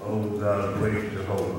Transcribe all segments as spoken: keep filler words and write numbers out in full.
O thou great Jehovah.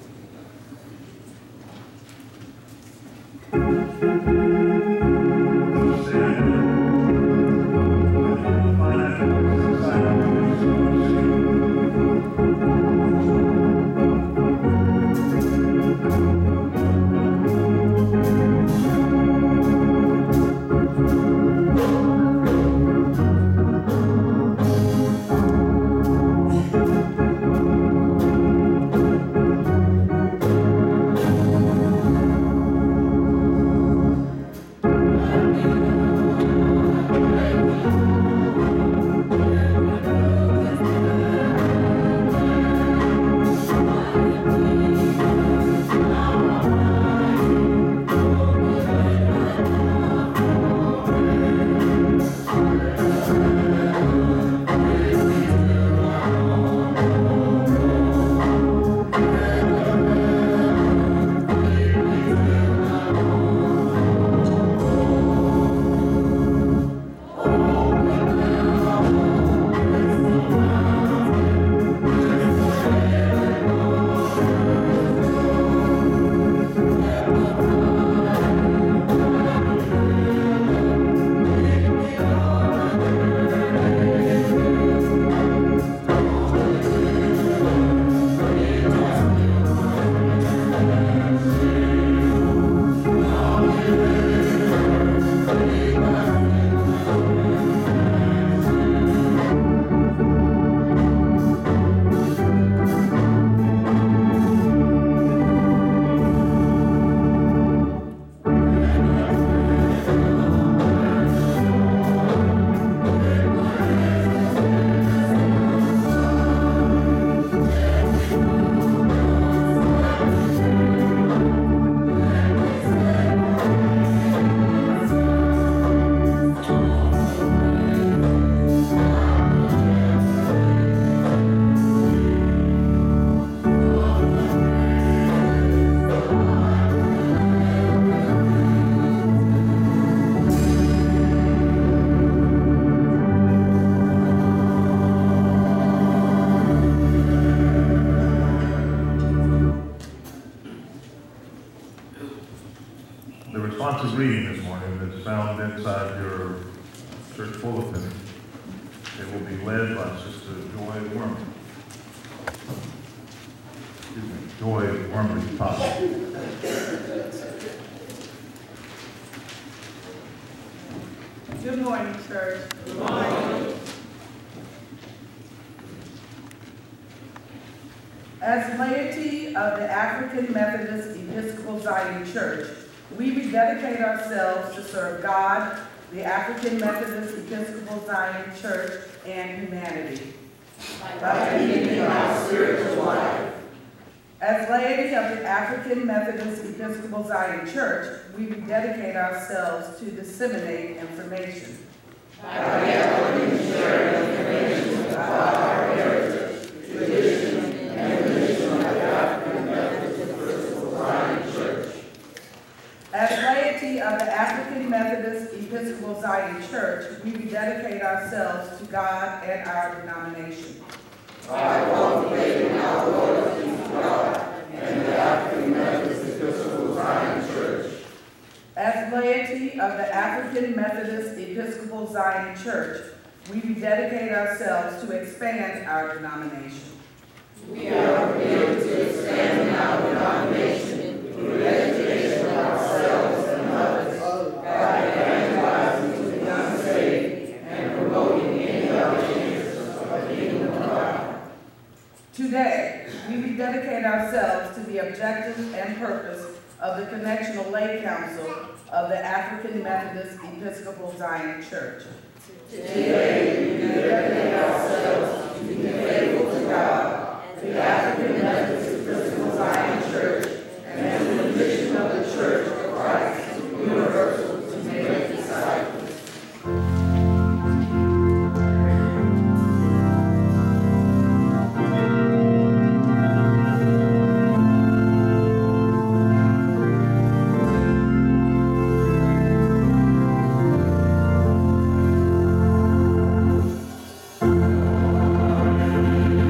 The responsive reading this morning is found inside your church bulletin. It will be led by Sister Joy Wormley. Excuse me, Joy Wormley Pop. Good morning, church. Good morning. As laity of the African Methodist Episcopal Zion Church, we rededicate ourselves to serve God, the African Methodist Episcopal Zion Church, and humanity. By keeping our spiritual life. As laity of the African Methodist Episcopal Zion Church, we rededicate ourselves to disseminate information. By gathering and sharing information about our heritage, tradition, and mission of the African Methodist Episcopal Zion Church. As laity of the African Methodist Episcopal Zion Church, we rededicate ourselves to God and our denomination. By cultivating our loyalty to God and the African Methodist Episcopal Zion Church. As laity of the African Methodist Episcopal Zion Church, we rededicate ourselves to expand our denomination. We are committed to expanding our denomination through the education of ourselves and others, by evangelizing to the unsaved and promoting any other interests of the kingdom of God. Today, we rededicate ourselves to the objectives and purpose of the Connectional Lay Council of the African Methodist Episcopal Zion Church. Today, we dedicate ourselves to be faithful to God, the African Methodist Episcopal Zion Church, and to the mission of the Church of Christ, universal, to make disciples. Thank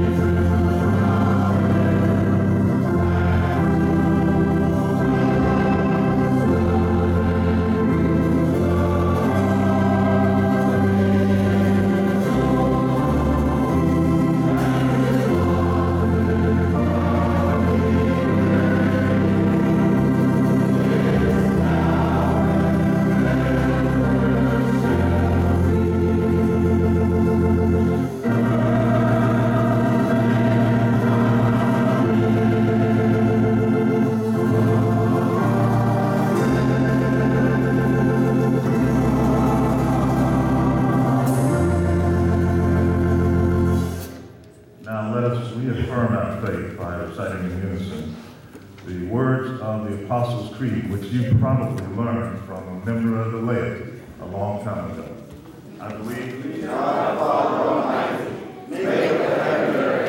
affirm our faith by reciting in unison the words of the Apostles' Creed, which you probably learned from a member of the laity a long time ago. I believe in God, Father Almighty, maker of heaven and earth,